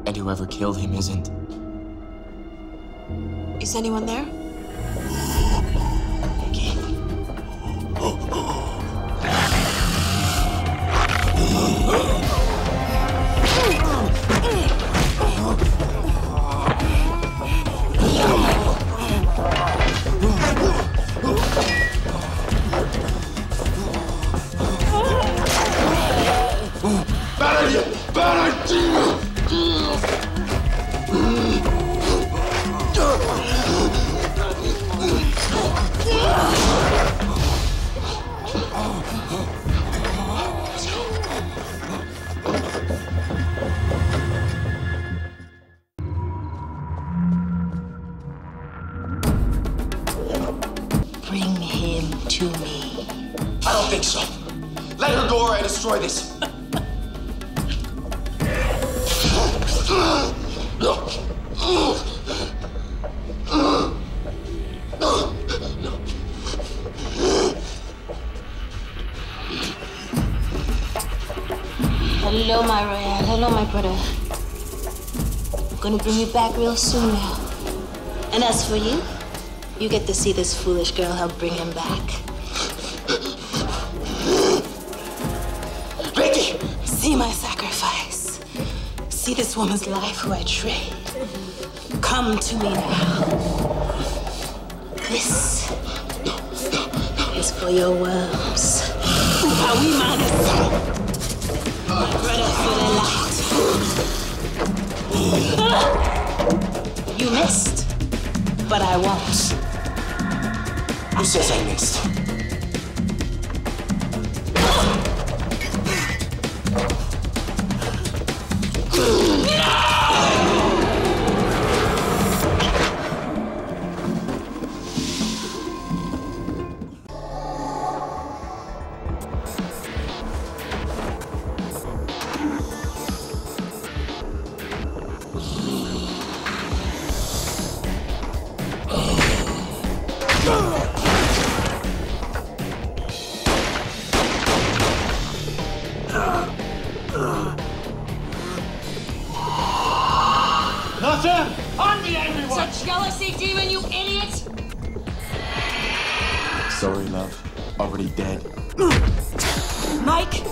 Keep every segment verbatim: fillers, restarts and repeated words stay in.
And whoever killed him isn't. Is anyone there? Okay. Bad idea! Bad idea! Bring him to me. I don't think so. Let her go or I destroy this. Hello, my Royale. Hello, my brother. I'm gonna bring you back real soon now. And as for you, you get to see this foolish girl help bring him back. Vicky! See my sacrifice. See this woman's life who I trade. Come to me now. This is for your worms. How we manage. My brother for the light. You missed, but I won't. Who says I missed? Nothing! On me, everyone! It's a jealousy demon, you idiot! Sorry, love. Already dead. Mike!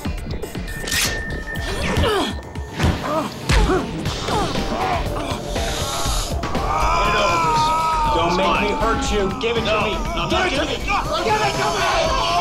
Don't make me hurt you. Give it to me. Give it to me! Give it to me!